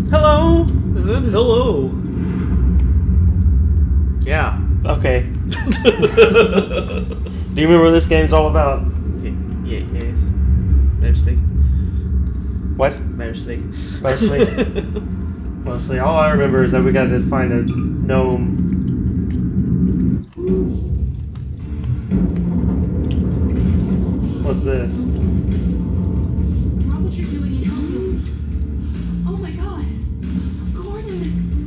Hello. And then hello. Yeah. Okay. Do you remember what this game's all about? Yes. Mostly. What? Mostly. Mostly, all I remember is that we got to find a gnome. What's this? Drop what you're doing and help me. Oh my god. Gordon.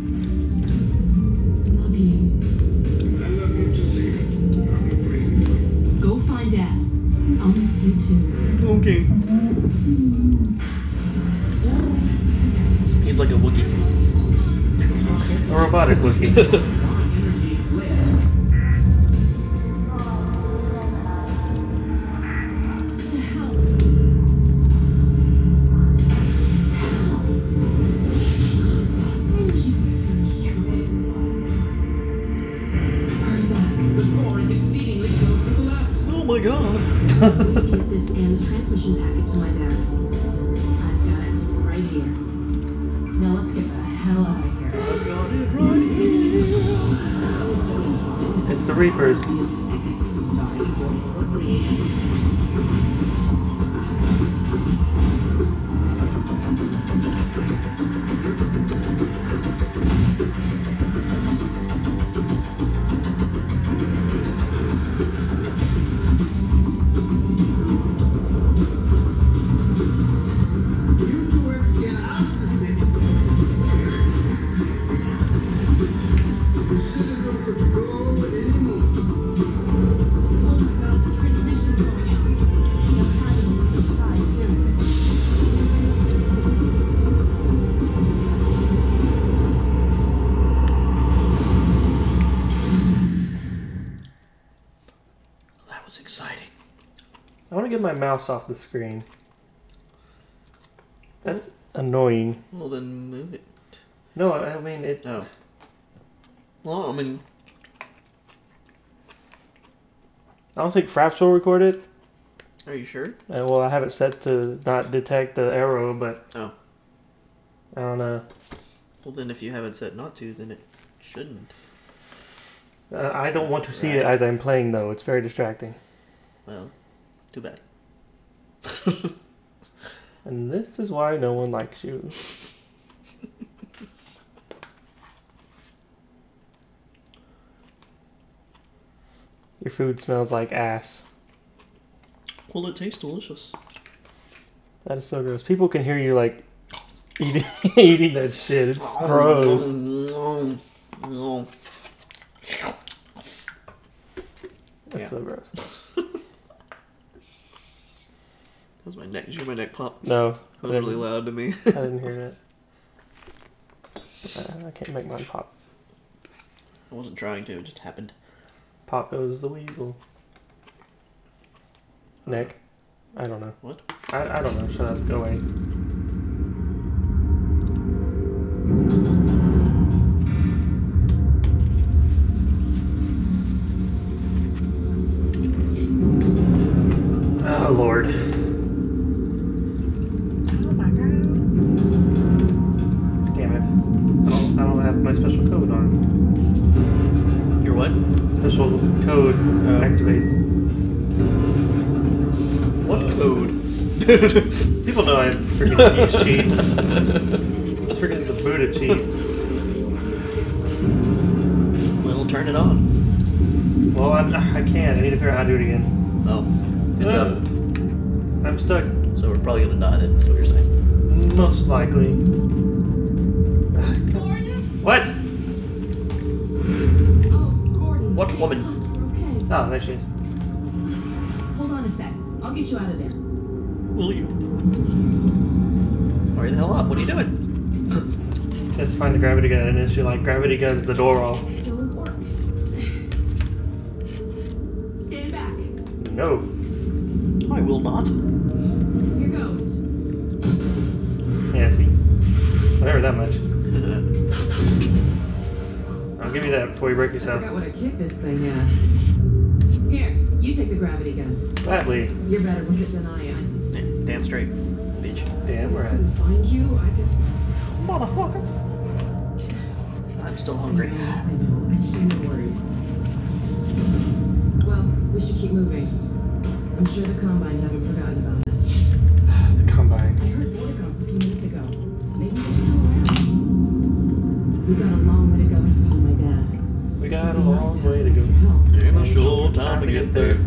Love you. I love you too, Leah. I'm afraid. Go find Dad. I'll miss you too. Okay. He's like a Wookiee. A robotic looking. Oh my god. Take this and the transmission packet to my dad. I've got it right here. Now let's get the hell out of here. I've got it right here. It's the Reapers. You two have to get out of the city. The city don't get to go anymore. Oh my god, the transmission's going out. They'll have it on the other side soon. That was exciting. I want to get my mouse off the screen. That's annoying. Well, then move it. No, I mean it. Oh. Well, I mean, I don't think Fraps will record it. are you sure? Well, I have it set to not detect the arrow, but Oh. I don't know. Well, then if you have it set not to, then it shouldn't. I don't want to see it as I'm playing, though. It's very distracting. Well, too bad. And this is why no one likes you. Your food smells like ass. Well, it tastes delicious. That is so gross. People can hear you, like, eating, eating that shit. It's gross. No. That's Yeah. so gross. That was my neck. Did you hear my neck pop? No. That was really loud to me. I didn't hear that. I can't make mine pop. I wasn't trying to, it just happened. Pop goes the weasel. Nick? I don't know. What? I don't know. Shut up. Go away. Oh, Lord. Oh my god. Damn it. I don't have my special code on. Your what? Special code Oh. activate. What code? People know I freaking use cheats. It's freaking the Buddha cheat. Well, turn it on. Well, I can't. I need to figure out how to do it again. Oh. Good job. I'm stuck. So we're probably gonna die then, that's what you're saying. Most likely. Gordon? What? Oh, Gordon. What Thank woman? God you're okay. Oh, there she is. Hold on a sec. I'll get you out of there. Will you? Hurry the hell up, what are you doing? She has to find the gravity gun, and then she like gravity guns the door off. Still works. Stand back. No. I will not. Here goes. Yeah, see. Whatever that much. I'll give you that before you break I yourself. forgot what a kick this thing has. Here, you take the gravity gun. Gladly. You're better with it than I am. Yeah, damn straight, bitch. Damn I right. couldn't find you. I could. Motherfucker! still hungry. I know. I can't worry. Well, we should keep moving. I'm sure the Combine haven't forgotten about us. The Combine. I heard Vortigaunts a few minutes ago. Maybe they're still around. We got a long way to go to find my dad. We got a It'd be nice long to have way to some go. extra help. Ain't no short time to get there.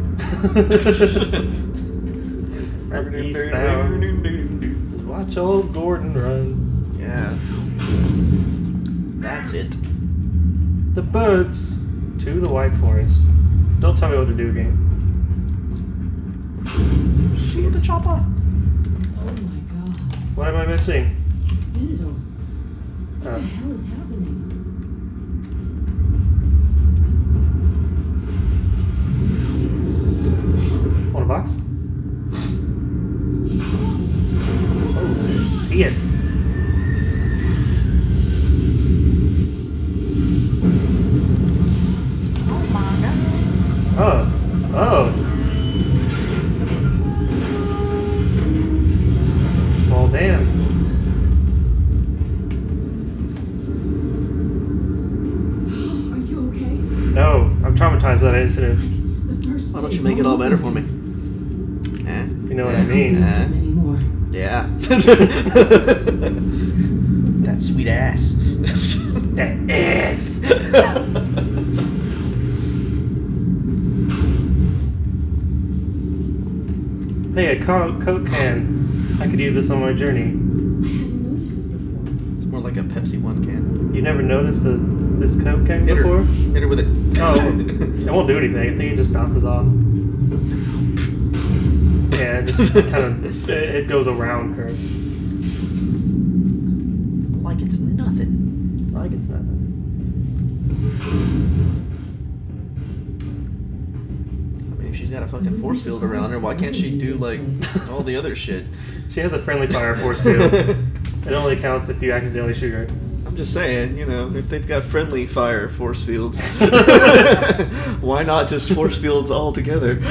Eastbound. Watch old Gordon run. Yeah. That's it. The birds to the White Forest. Don't tell me what to do, game. Shoot the chopper. Oh my god. What am I missing? The Citadel. What the Oh. hell is happening? Want a box? Oh, shit. Oh. Oh. Well, damn. Are you okay? No, I'm traumatized by that incident. The first Why don't you day's make it all better for over. me? Eh? If you know what I mean. Not anymore. Yeah. That sweet ass. That ass. Hey, a Coke can. I could use this on my journey. I hadn't noticed this before. It's more like a Pepsi 1 can. You never noticed this Coke can Hit her. before? Hit her with it. Oh, it won't do anything. I think it just bounces off. Yeah, it just kind of it goes around her. Like it's nothing. Like it's nothing. I mean, if she's got a fucking force field around her, why can't she do like all the other shit? She has a friendly fire force field. It only counts if you accidentally shoot her. I'm just saying, you know, if they've got friendly fire force fields, why not just force fields all together?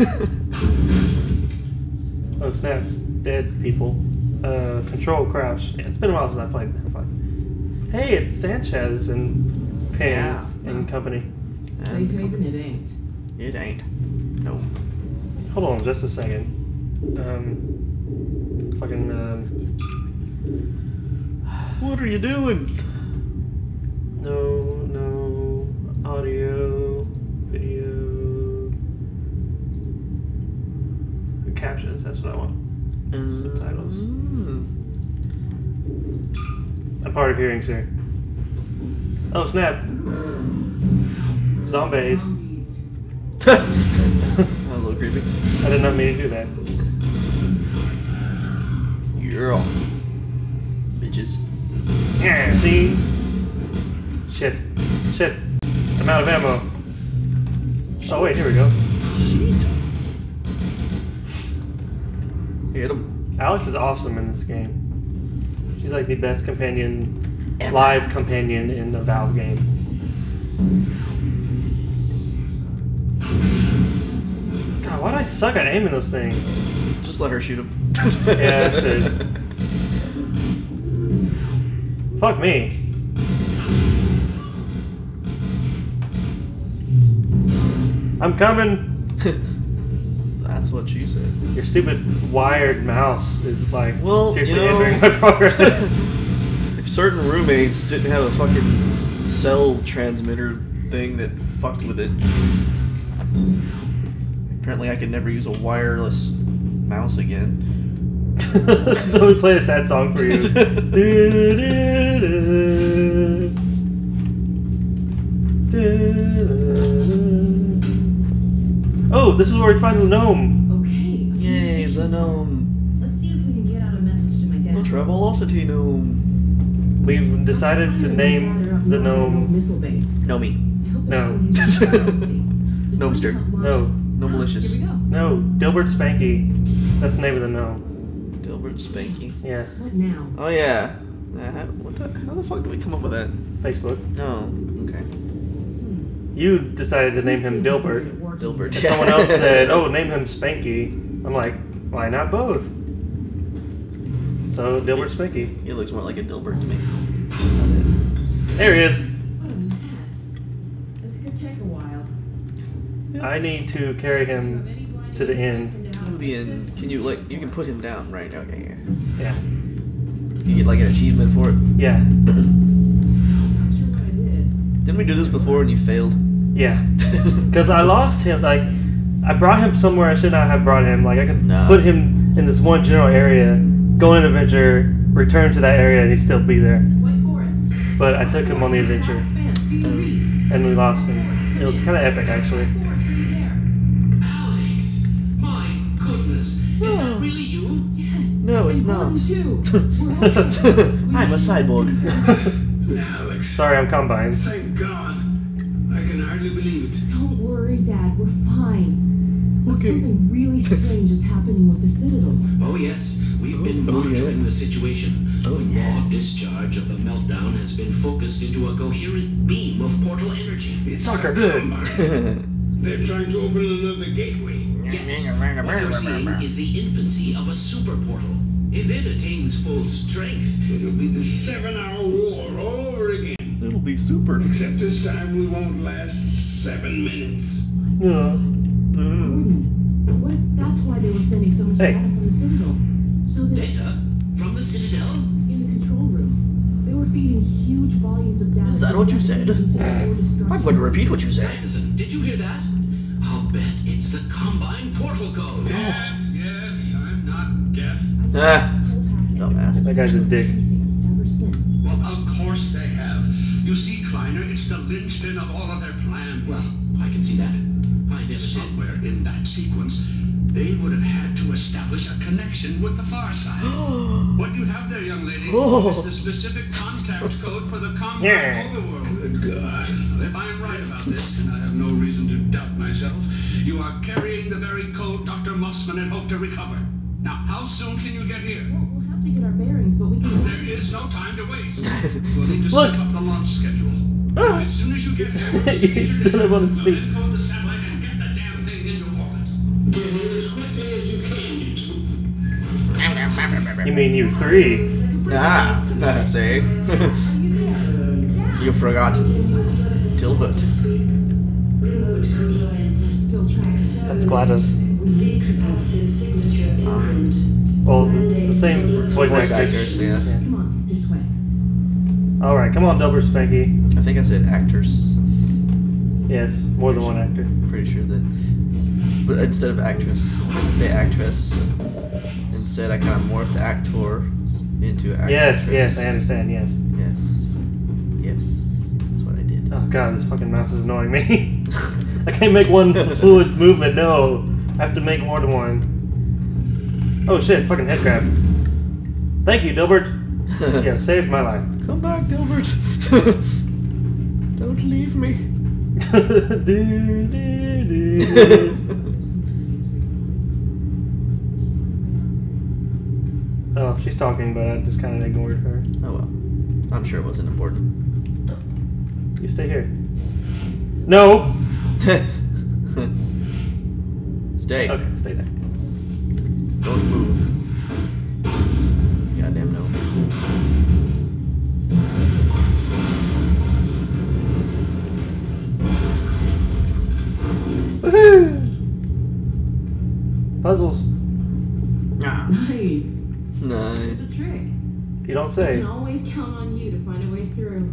Oh snap! Dead people. Control crouch. Yeah, it's been a while since I played that fight. Hey, it's Sanchez and Payne Yeah. and company. Safe haven it ain't. It ain't. No. Hold on, just a second. What are you doing? No, audio, video, captions. That's what I want. Subtitles. I'm hard of hearing, sir. Oh snap! Zombies. Zombies. That was a little creepy. I did not mean to do that. You're all bitches. Yeah, see? Shit. I'm out of ammo. Oh wait, here we go. Shit. Hit him. Alex is awesome in this game. She's like the best companion, Ever. live companion in the Valve game. God, why do I suck at aiming those things? Just let her shoot him. Yeah, that's it. Fuck me. I'm coming. That's what she said. Your stupid wired mouse is like Well, seriously you know- hindering my progress. If certain roommates didn't have a fucking cell transmitter thing that fucked with it, apparently I could never use a wireless mouse again. Let me play a sad song for you. Oh, this is where we find the gnome. Okay. Yay, the gnome. Let's see if we can get out a message to my dad. The Travelocity gnome. We've decided to name the gnome. Missile base. No me. I hope No. they're still using frequency. They're Gnomester. trying to help No, launch- No malicious. Here we go. no, Dilbert Spanky. That's the name of the gnome. Dilbert Spanky. Yeah, What now? Oh yeah. How the fuck did we come up with that? Facebook. Oh, okay. You decided to name him Let's see if we can Dilbert. get it working. Dilbert. And someone else said, oh, name him Spanky. I'm like, why not both? So, Dilbert Spanky. He looks more like a Dilbert to me. There he is. What a mess. This could take a while. I need to carry him to the end. To the end. Can you you can put him down right now? Okay. Yeah. You get like an achievement for it. Yeah. I'm not sure what I did. Didn't we do this before and you failed? Yeah. Because I lost him. Like, I brought him somewhere I should not have brought him. Like, I could No. put him in this one general area, go on an adventure, return to that area, and he'd still be there. White Forest. But I took him on the adventure, Do you read? and we lost him. It was kind of epic, actually. White Forest, are you there? Alex, my goodness, is that really you? Yes. No, it's and Gordon, not. too. We're okay. I'm a cyborg. Alex, Sorry, I'm combined. thank God. I can hardly believe it. Don't worry, Dad. We're fine. But Okay. something really strange is happening with the Citadel. Oh yes, we've been Oh, monitoring yes. the situation. Oh, The yeah. raw discharge of the meltdown has been focused into a coherent beam of portal energy. It's Sucker a good. combine. They're trying to open another gateway. Yes, what you're seeing is the infancy of a super portal. If it attains full strength, It'll be the 7-hour war all over again. It'll be super. Except this time we won't last 7 minutes. Yeah. Gordon, what if that's why they were sending so much Hey. data from the Citadel? So that data from the Citadel. in the control room, they were feeding huge volumes of data. Is that what you said? I'm going to repeat what you said. Magnuson, did you hear that? I'll bet it's the Combine portal code. Yes, I'm not deaf. Ah, dumbass. That guy's a dick. Ever since. Well, of course they have. You see, Kleiner, it's the linchpin of all of their plans. Well, I can see that. I never said. Somewhere in that sequence, they would have had to establish a connection with the far side. What you have there, young lady, is the specific contact code for the Combine Yeah. overworld. Good God. Well, if I'm right about this, and I have no reason to doubt myself, you are carrying the very code Dr. Mossman had hoped to recover. Now, how soon can you get here? Well, we'll have to get our bearings, but we can. There is no time to waste. We'll need to Look. set up the launch schedule. As soon as you get here, He stood up on his feet. encode the satellite and get the damn thing into orbit. Get here as quickly as you can, you two. You mean you three? Ah, see? You forgot. Tilbert. Still trying to. That's GLaDOS. Well, it's the same voice Voice actors. actors, yeah. Come on, this way. Alright, come on, Delbert Spanky. I think I said actors. Yes, more than one actor. Pretty sure that. But instead of actress, I say actress. Instead, I kind of morphed actor into actress. Yes, I understand, yes. Yes. That's what I did. Oh god, this fucking mouse is annoying me. I can't make one fluid movement, no. I have to make more than one. Oh shit, fucking head crab. Thank you, Dilbert. You have saved my life. Come back, Dilbert. Don't leave me. Do, do, do. Oh, she's talking, but I just kind of ignored her. Oh well. I'm sure it wasn't important. You stay here. No! Stay. Okay, stay there. Don't move. Goddamn no. Woohoo! Puzzles. Ah. Nice. Nice. The trick. You don't I say. can always count on you to find a way through.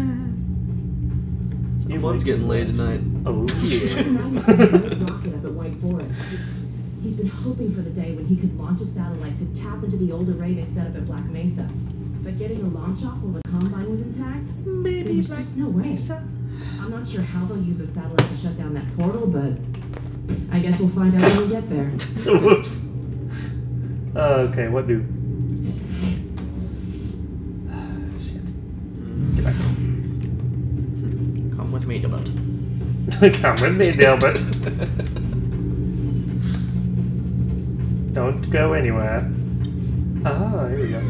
Someone's getting laid tonight. Oh, yeah. Rocket up at White Forest. He's been hoping for the day when he could launch a satellite to tap into the old array they set up at Black Mesa. But getting a launch off while the Combine was intact? Maybe There's just no way. I'm not sure how they'll use a satellite to shut down that portal, but I guess we'll find out when we get there. Whoops. Okay, what do? Shit. Get back. Come with me, Dilbert. Come with me, Dilbert. Don't go anywhere. Ah, here we go.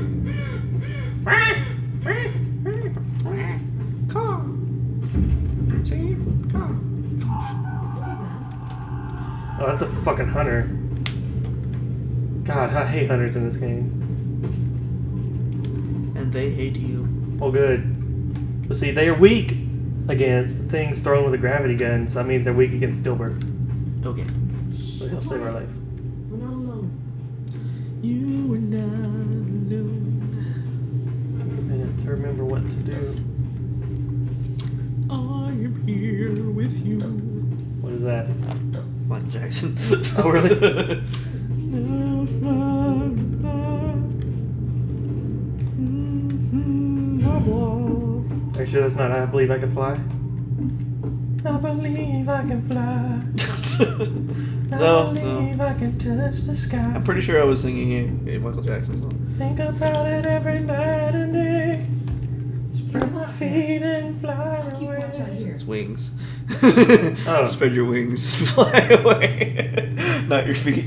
Come. See? Come. What is that? Oh, that's a fucking hunter. God, I hate hunters in this game. And they hate you. Oh, good. But see, they are weak against things thrown with a gravity gun, so that means they're weak against Dilbert. Okay. So he'll save our life. We're not alone. You are not alone. I have to remember what to do. I am here with you. What is that? Michael Jackson. Oh, really? Are you sure that's not I Believe I Can Fly? I believe I can fly. I believe I can touch the sky. I'm pretty sure I was singing a Michael Jackson song. Think about it every night and day. Spread my feet and fly Keep watch out away. here. It's wings. Oh. Spread your wings and fly away. Not your feet.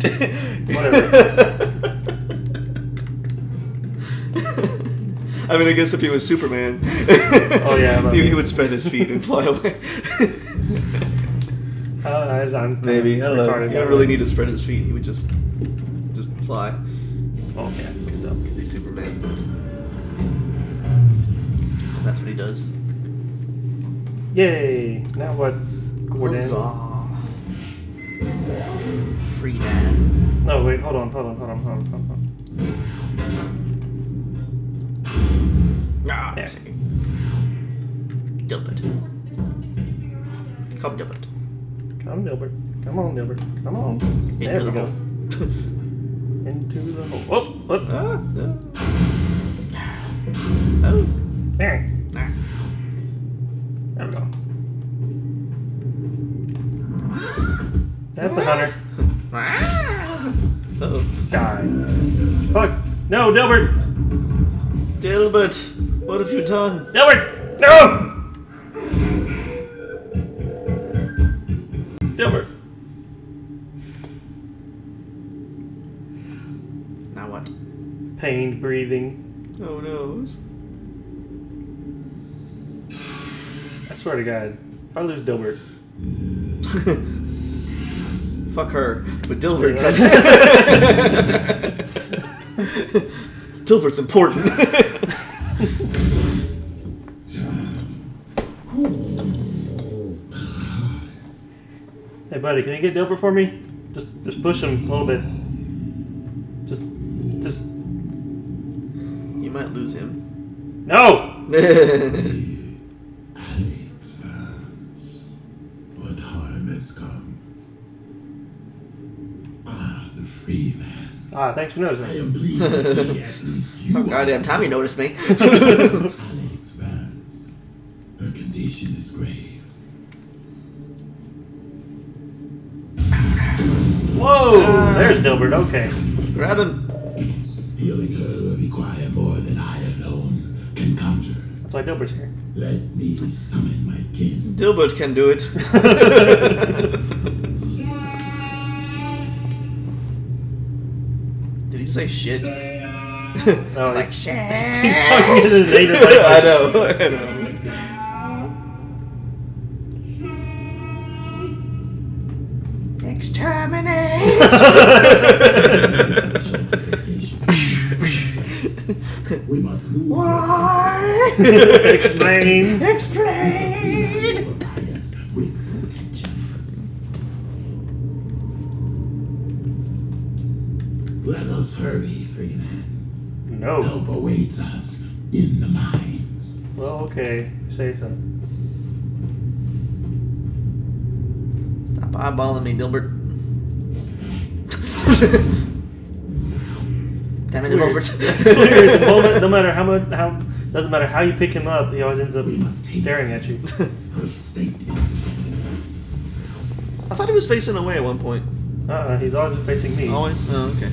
I mean, I guess if he was Superman, Oh, yeah, he would spread his feet and fly away. I'm Maybe, I don't know. retarded He that don't really way. need to spread his feet. He would just fly. Oh, yeah. Because he's Superman. That's what he does. Yay! Now what, Gordon? Huzzah. Free man. No, wait, hold on. Ah, Yeah. Dilbert. Come, Dilbert. Come, Dilbert. Come on, Dilbert. Come on. There Into we the go. hole. Into the hole. Oh, what? Ah, no. Oh. There. Nah. There we go. That's a hunter. Uh-oh. Die. Fuck. No, Dilbert! Dilbert, what have you done? Dilbert! No! Dilbert. Now what? Pained breathing. Oh no. I swear to God, if I lose Dilbert. Fuck her. But Dilbert. Dilbert's important. Hey buddy, can you get Dilbert for me? Just push him a little bit. Just You might lose him. No! Alex Vance, what harm has come? Ah, the free man. Ah, thanks for I noticing. am pleased to see at least you Oh, are goddamn time you noticed me. Alex Vance. Her condition is grave. Whoa! There's Dilbert, okay. Grab him. Healing her will require more than I alone can conjure. That's why Dilbert's here. Let me summon my kin. Dilbert can do it. Did he say shit? No, It's like he's, shit. he's talking to his native language. I know. Exterminate! We must move. Why? Explain. Explain! Provide us with protection. Let us hurry, Freeman. No. Help awaits us in the mines. Well, okay. Say so. Stop eyeballing me, Dilbert. Damn it, Weird. Dilbert. It's weird. The moment, no matter doesn't matter how you pick him up, he always ends up We must haste. staring at you. Her state is I thought he was facing away at one point. He's always facing me. Always? Oh, okay.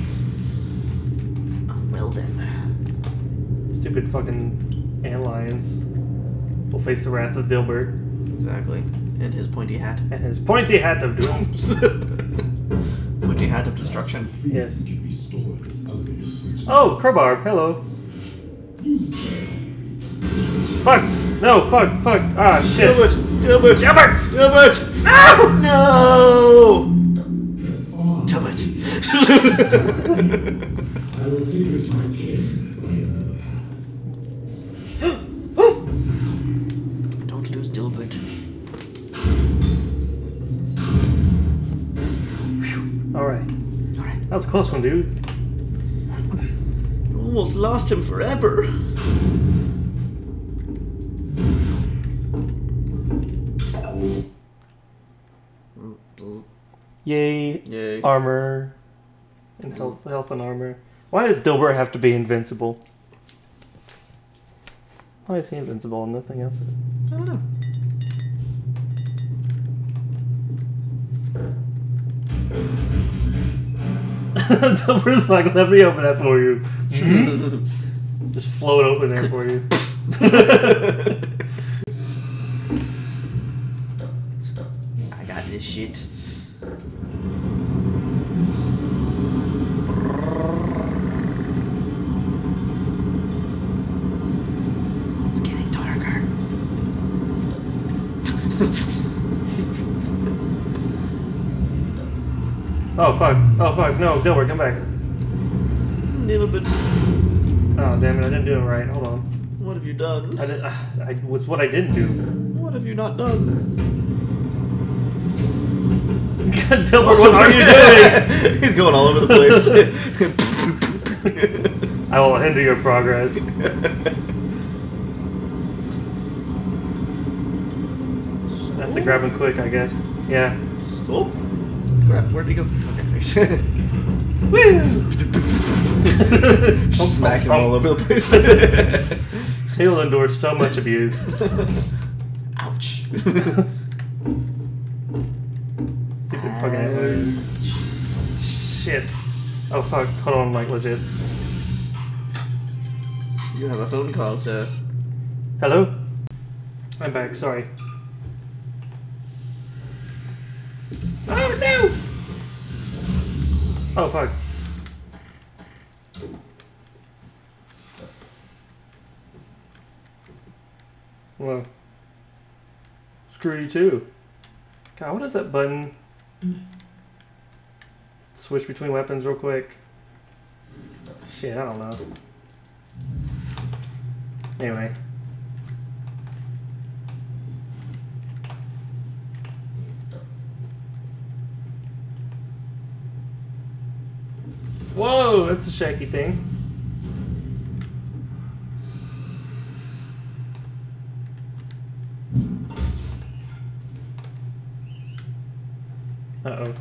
Well then. Stupid fucking antlions will face the wrath of Dilbert Exactly. And his pointy hat. and his pointy hat of doom. Pointy hat of destruction. Yes. can restore this elevator's function. Oh, Crowbar, hello. Use the Fuck! No, fuck! Ah, shit! Dilbert! Dilbert! Dilbert! Dilbert! No! No! song. Dilbert! I will take her to my kin by another path. was a close one, dude. You almost lost him forever. Yay. Yay. Armor. And health and armor. Why does Dilbert have to be invincible? Why is he invincible and nothing else? I don't know. Dilbert's like, let me open that for you. Just float open there for you. I got this shit. It's getting darker. Oh fuck. Oh fuck. No, Dilbert, come back. A little bit. Oh damn it, I didn't do it right. Hold on. What have you done? I did. What's what I didn't do. What have you not done? Dilbert, what are you doing? He's going all over the place. I will hinder your progress. I have to grab him quick, I guess. Yeah. Oh, crap! Where'd he go? Okay. Woo! Just smack him all over the place. He'll endure so much abuse. Ouch. Stupid fucking aliens. Shit. Oh fuck. Hold on, like legit. You have a phone call, sir. Hello? I'm back, sorry. Oh no! Oh fuck. Well, screw you too. God, what is that button? Switch between weapons real quick. Shit, I don't know. Anyway. Whoa, that's a shaky thing. Uh-oh.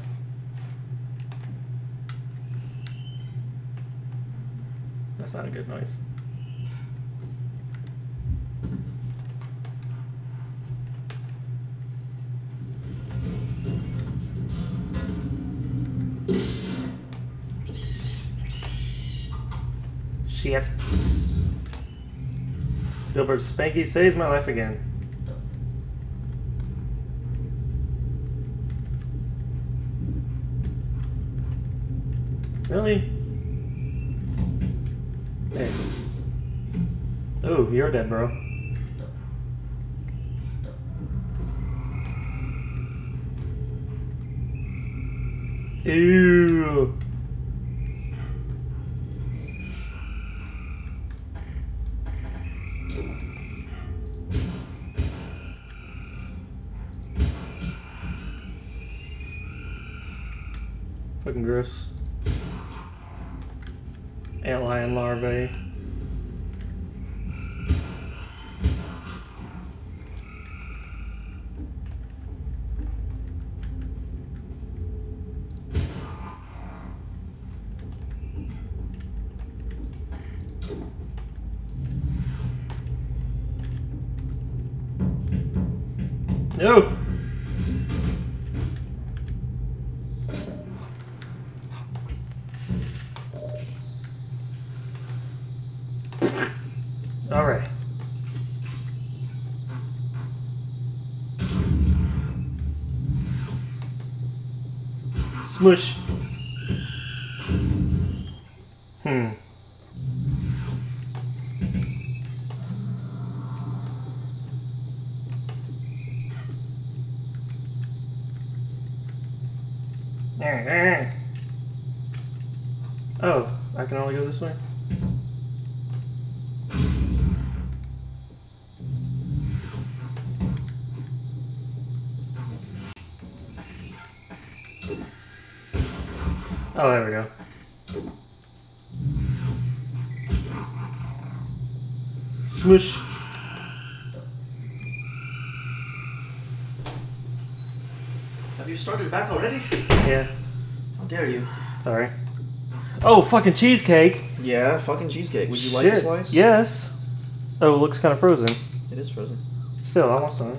That's not a good noise. Shit. Dilbert Spanky saves my life again. Really? Hey. Oh, you're dead, bro. Ew. Fucking gross. Antlion larvae. No! Alright. Smush. Oh, I can only go this way? Oh, there we go. Smush. Have you started back already? Yeah. How dare you? Sorry. Oh, fucking cheesecake. Yeah, fucking cheesecake. Would you like Shit. a slice? Yes. Oh, it looks kind of frozen. It is frozen. Still, almost done.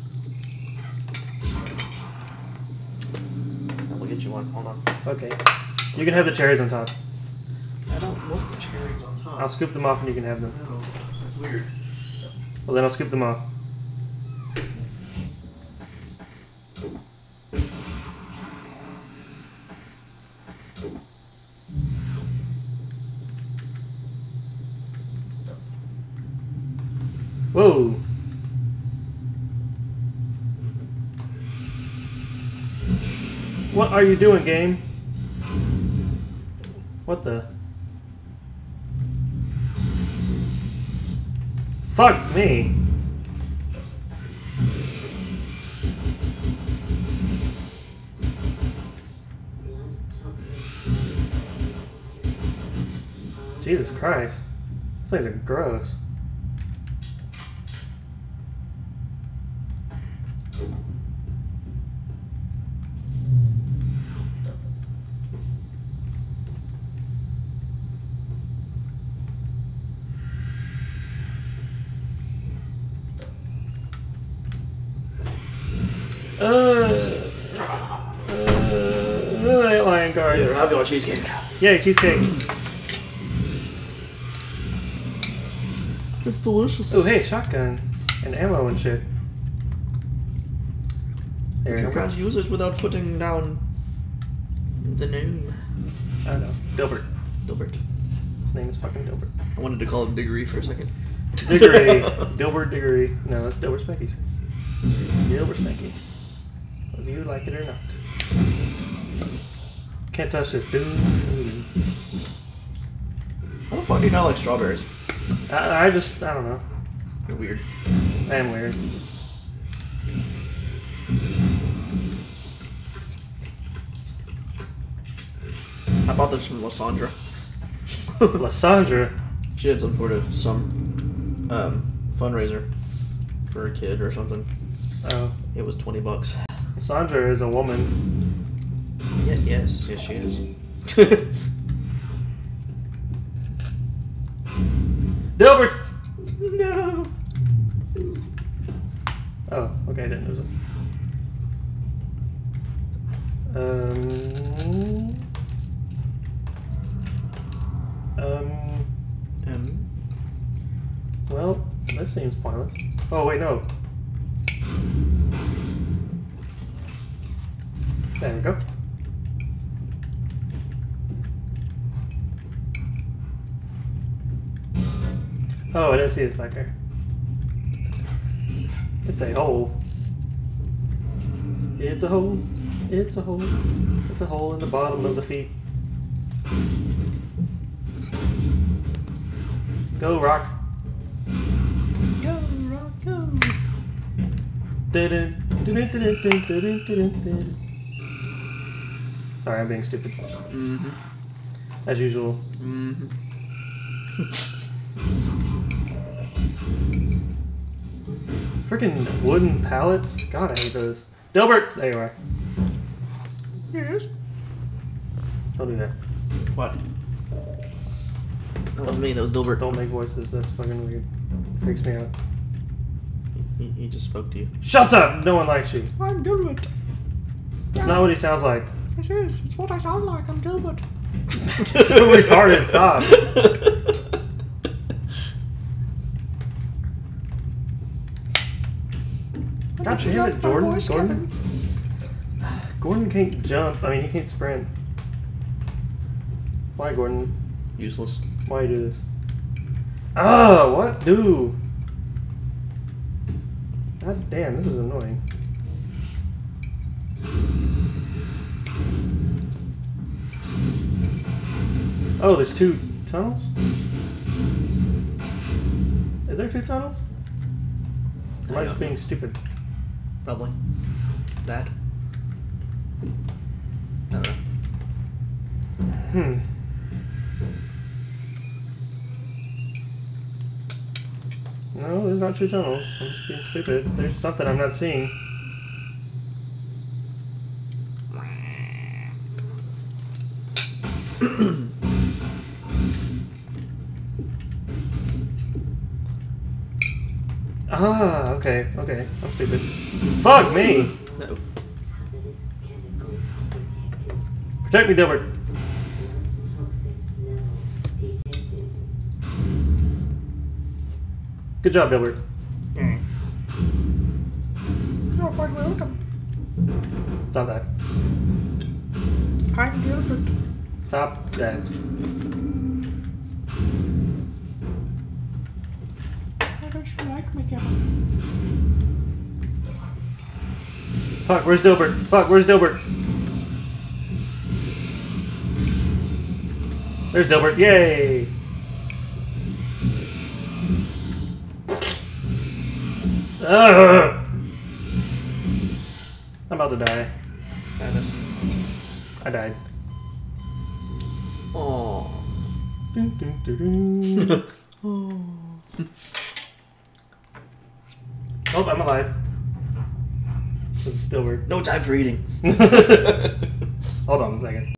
We'll get you one. Hold on. Okay. You can have the cherries on top. I don't want the cherries on top. I'll scoop them off and you can have them. No, that's weird. Well, then I'll scoop them off. Whoa. What are you doing, game? What the? Fuck me. Jesus Christ. These things are gross. Lion guards. Here, have your cheesecake. Yay, cheesecake. It's delicious. Oh, hey, shotgun. And ammo and shit. There, You can't use it without putting down the name. I don't know. Dilbert. Dilbert. His name is fucking Dilbert. I wanted to call him Diggory for a second. Diggory. Dilbert Diggory. No, it's Dilbert Specky. Dilbert Specky. Whether you like it or not. Can't touch this, dude. How the fuck do you not like strawberries? I don't know. You're weird. I am weird. I bought this from Lysandra. Lysandra? She had some sort of fundraiser for a kid or something. Oh. It was $20. Lysandra is a woman. Yeah, yes, she is. Dilbert! No. Oh, okay, I didn't lose it. Well, that seems pointless. Oh, wait, no. There we go. Oh, I didn't see this back there. It's a hole. It's a hole. It's a hole. It's a hole in the bottom of the feet. Go, Rock. Go, Rock, go. Sorry, I'm being stupid. As usual. Freaking wooden pallets. God, I hate those. Dilbert! There you are. Yes. Don't do that. What? That wasn't me, that was Dilbert. Don't make voices. That's fucking weird. Freaks me out. He just spoke to you. Shut up! No one likes you. I'm Dilbert. That's not what he sounds like. It is. It's what I sound like. I'm Dilbert. So retarded. Stop. God damn it, Jordan. Gordon can't jump. I mean, he can't sprint. Why, Gordon? Useless. Why you do this? Oh, what? Do? God damn, this is annoying. Oh, there's 2 tunnels? Is there 2 tunnels? Am I just being stupid? Probably. That. I don't know. No, there's not two tunnels. I'm just being stupid. There's something I'm not seeing. Ah, okay, okay. I'm stupid. Fuck me! No. Protect me, Dilbert. Good job, Dilbert. You're quite welcome. Stop that. I'm Gilbert. Stop that. Why don't you like me, Gilbert? Fuck, where's Dilbert? Fuck, where's Dilbert? There's Dilbert. Yay! Ugh. I'm about to die. Sadness. I died. Aww. Dun, dun, dun, dun. Oh, I'm alive. It's Dilbert. No time for eating. Hold on a second.